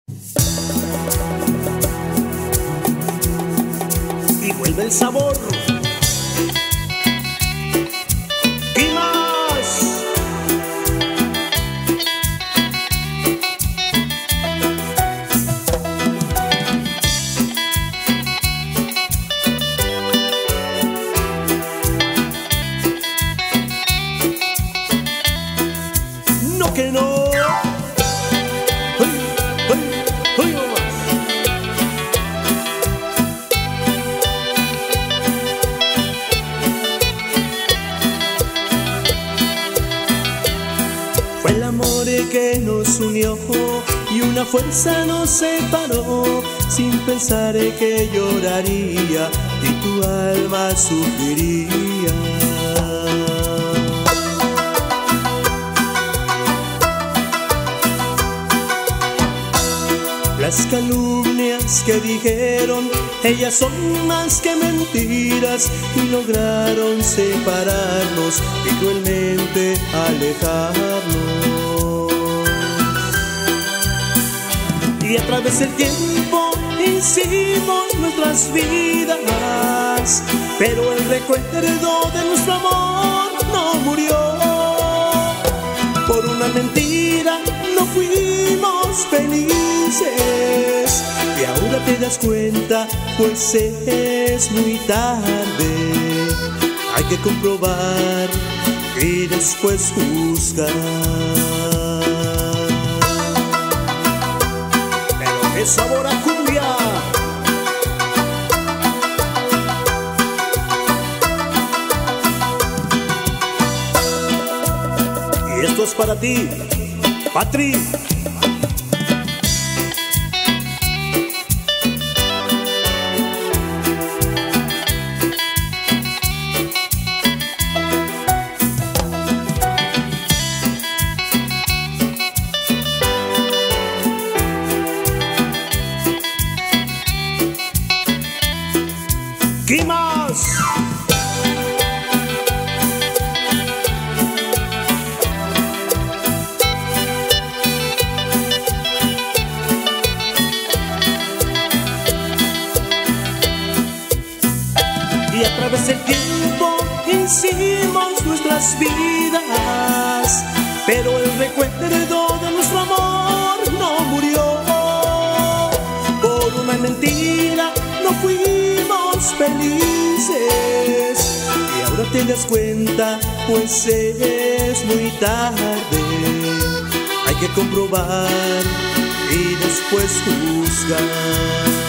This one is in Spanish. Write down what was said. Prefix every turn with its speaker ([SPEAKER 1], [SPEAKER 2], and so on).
[SPEAKER 1] Y vuelve el sabor. ¿Qué más? No que no. Fue el amor que nos unió y una fuerza nos separó, sin pensar que lloraría y tu alma sufriría. Las calumnias que dijeron, ellas son más que mentiras, y lograron separarnos y cruelmente alejarnos. Y a través del tiempo hicimos nuestras vidas, pero el recuerdo de nuestro amor no murió. Por una mentira no fuimos felices, y ahora te das cuenta, pues es muy tarde. Hay que comprobar y después juzgar. Pero qué sabor a cumbia. Y esto es para ti, Patri. ¿Qué más? Y a través del tiempo hicimos nuestras vidas, pero el recuerdo de nuestro amor no murió. Por una mentira no fuimos felices, y ahora te das cuenta, pues es muy tarde. Hay que comprobar y después juzgar.